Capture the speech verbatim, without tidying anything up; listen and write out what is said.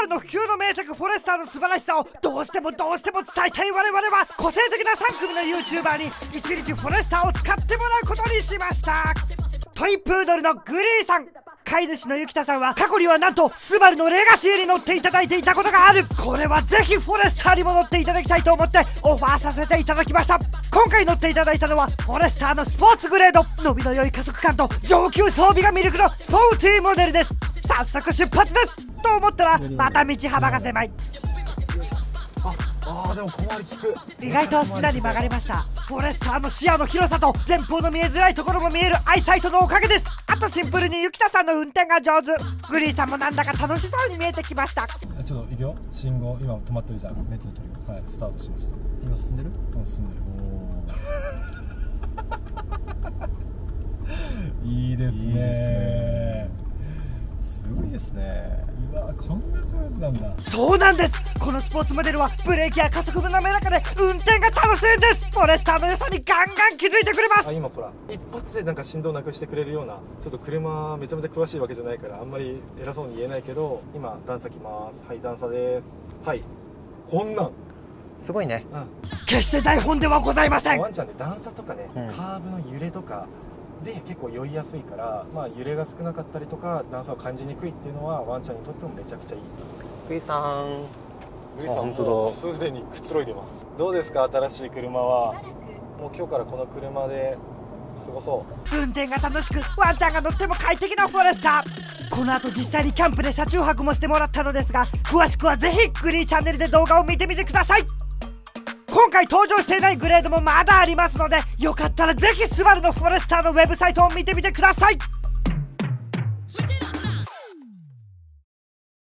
バルの普及の名作フォレスターの素晴らしさをどうしてもどうしても伝えたい我々は、個性的なさん組の YouTuber にいちにちフォレスターを使ってもらうことにしました。トイプードルのグリーさん、飼い主のゆきたさんは過去にはなんとスバルのレガシーに乗っていただいていたことがある。これはぜひフォレスターにも乗っていただきたいと思ってオファーさせていただきました。今回乗っていただいたのはフォレスターのスポーツグレード、伸びの良い加速感と上級装備が魅力のスポーティーモデルです。早速出発ですと思ったらまた道幅が狭い。 ああ、でも小回り効く。 意外とすんなり曲がりました。フォレスターの視野の広さと前方の見えづらいところも見えるアイサイトのおかげです。あとシンプルにゆきたさんの運転が上手。グリーさんもなんだか楽しそうに見えてきました。 ちょっと行くよ。信号今止まってるじゃん。目つぶってるよ。はい、スタートしました。今進んでる？うん、進んでる。いいですね。すごいですね。うわ、こんなスムーズなんだ。 そうなんです。このスポーツモデルはブレーキや加速の滑らかで運転が楽しいんです。フォレスターの良さにガンガン気づいてくれます。 あ、今ほら一発でなんか振動なくしてくれるような、ちょっと車めちゃめちゃ詳しいわけじゃないからあんまり偉そうに言えないけど、今段差来ます。はい、段差です。はい、こんなんすごいね。 うん、 決して台本ではございません。 ワンちゃんで段差とかね、うん、カーブの揺れとかで結構酔いやすいから、まあ、揺れが少なかったりとか段差を感じにくいっていうのはワンちゃんにとってもめちゃくちゃいい。 グリさん、 グリさんもすでにくつろいでます。どうですか、新しい車は。もう今日からこの車で過ごそう。 運転が楽しくワンちゃんが乗っても快適なフォレスター。この後実際にキャンプで車中泊もしてもらったのですが、詳しくはぜひグリーチャンネルで動画を見てみてください。今回登場していないグレードもまだありますので、よかったらぜひスバルのフォレスターのウェブサイトを見てみてください。